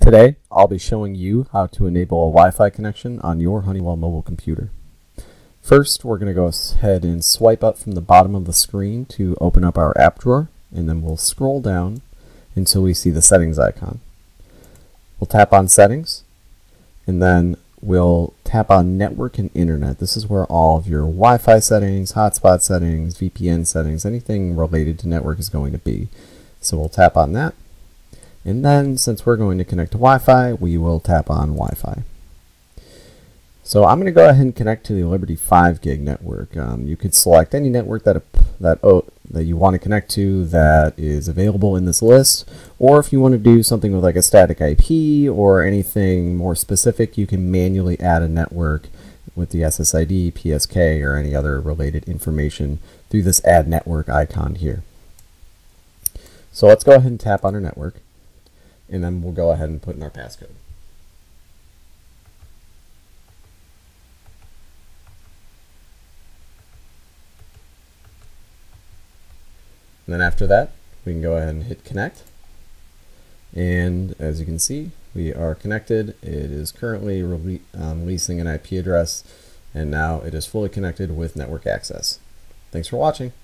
Today, I'll be showing you how to enable a Wi-Fi connection on your Honeywell mobile computer. First, we're going to go ahead and swipe up from the bottom of the screen to open up our app drawer, and then we'll scroll down until we see the settings icon. We'll tap on settings, and then we'll tap on network and internet. This is where all of your Wi-Fi settings, hotspot settings, VPN settings, anything related to network is going to be. So we'll tap on that. And then, since we're going to connect to Wi-Fi, we will tap on Wi-Fi. So I'm going to go ahead and connect to the Liberty 5 gig network. You could select any network that you want to connect to that is available in this list, or if you want to do something with like a static IP or anything more specific, you can manually add a network with the SSID, PSK, or any other related information through this Add Network icon here. So let's go ahead and tap on our network, and then we'll go ahead and put in our passcode. And then after that, we can go ahead and hit connect. And as you can see, we are connected. It is currently releasing an IP address, and now it is fully connected with network access. Thanks for watching.